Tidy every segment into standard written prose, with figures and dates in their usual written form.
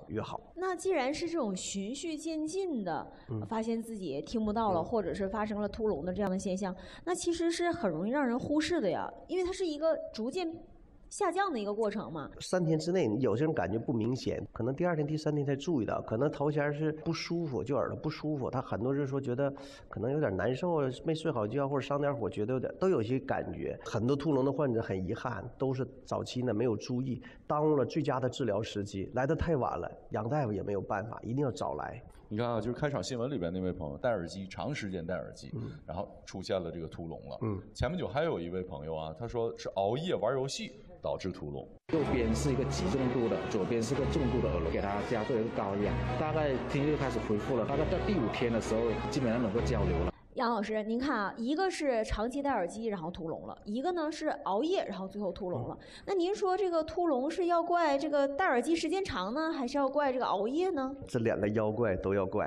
越好。 那既然是这种循序渐进的，发现自己听不到了，或者是发生了突聋的这样的现象，那其实是很容易让人忽视的呀，因为它是一个逐渐下降的一个过程嘛。 3天之内，有些人感觉不明显，可能第2天、第3天才注意到，可能头前是不舒服，就耳朵不舒服。他很多人说觉得可能有点难受，没睡好觉，或者上点火，觉得都有些感觉。很多突聋的患者很遗憾，都是早期呢没有注意，耽误了最佳的治疗时机，来得太晚了，杨大夫也没有办法，一定要早来。 你看啊，就是开场新闻里边那位朋友戴耳机，长时间戴耳机，然后出现了这个突聋了。前不久还有一位朋友啊，他说是熬夜玩游戏导致突聋。 右边是一个极重度的，左边是个重度的耳聋，给他加做一个高压，大概听力开始恢复了，大概在第5天的时候，基本上能够交流了。 杨老师，您看啊，一个是长期戴耳机然后突聋了，一个呢是熬夜然后最后突聋了。那您说这个突聋是要怪这个戴耳机时间长呢，还是要怪这个熬夜呢？ 这2个妖怪都要怪。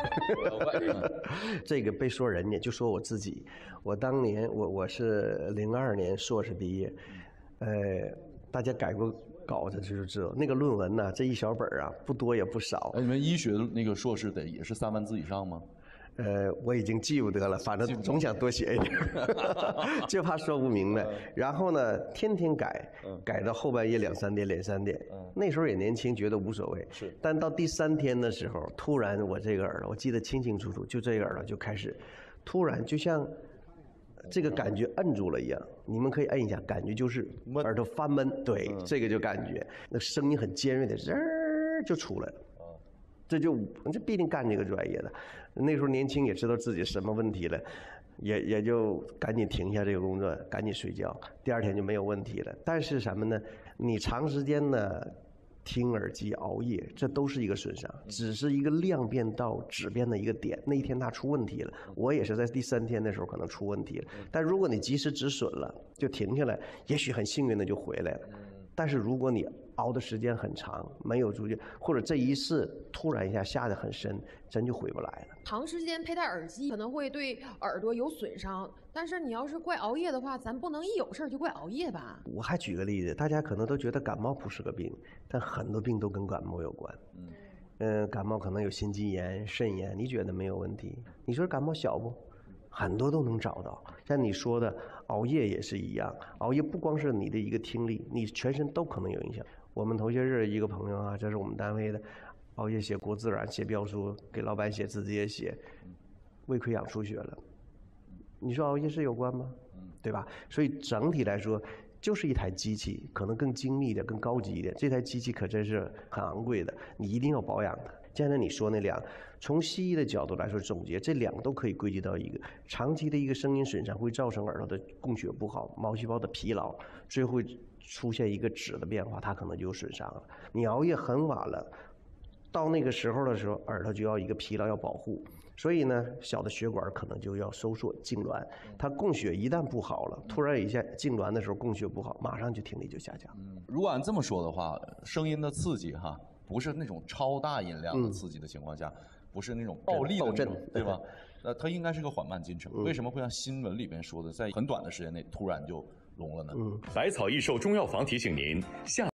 这个别说人家，就说我自己。我当年我是02年硕士毕业，大家改过稿子就知道，那个论文呢，这一小本啊，不多也不少。 你们医学那个硕士得也是3万字以上吗？ 我已经记不得了，反正总想多写一点，就怕说不明白。然后呢，天天改，改到后半夜2、3点、2、3点。那时候也年轻，觉得无所谓。 是。 但到第3天的时候，突然我这个耳朵，我记得清清楚楚，就这个耳朵就开始，突然就像这个感觉摁住了一样。你们可以摁一下，感觉就是耳朵发闷。对，这个就感觉那声音很尖锐的，就出来了。这必定干这个专业的，那时候年轻也知道自己什么问题了，也就赶紧停下这个工作，赶紧睡觉，第2天就没有问题了。但是什么呢？你长时间呢听耳机、熬夜，这都是一个损伤，只是一个量变到质变的一个点。那一天它出问题了，我也是在第3天的时候可能出问题了。但如果你及时止损了，就停下来，也许很幸运的就回来了。但是如果你熬的时间很长，没有注意，或者这一次突然一下下得很深，真就回不来了。 长时间佩戴耳机可能会对耳朵有损伤，但是你要是怪熬夜的话，咱不能一有事就怪熬夜吧？ 我还举个例子，大家可能都觉得感冒不是个病，但很多病都跟感冒有关。感冒可能有心肌炎、肾炎，你觉得没有问题？你说感冒小不？很多都能找到，像你说的熬夜也是一样，熬夜不光是你的一个听力，你全身都可能有影响。我们头些日一个朋友啊，这是我们单位的，熬夜写国自然、写标书，给老板写，自己也写，胃溃疡出血了。你说熬夜是有关吗？对吧？所以整体来说，就是一台机器，可能更精密一点、更高级一点。这台机器可真是很昂贵的，你一定要保养它。刚才你说那2，从西医的角度来说总结，这2都可以归结到一个长期的一个声音损伤，会造成耳朵的供血不好、毛细胞的疲劳，最后会出现一个质的变化，它可能就有损伤了。你熬夜很晚了，到那个时候的时候，耳朵就要一个疲劳要保护，所以呢，小的血管可能就要收缩痉挛，它供血一旦不好了，突然一下痉挛的时候供血不好，马上就听力就下降。 如果按这么说的话，声音的刺激哈，不是那种超大音量的刺激的情况下，不是那种暴力的那种，对吧？它应该是个缓慢进程。为什么会像新闻里面说的，在很短的时间内突然就聋了呢？ 百草益寿中药房提醒您下。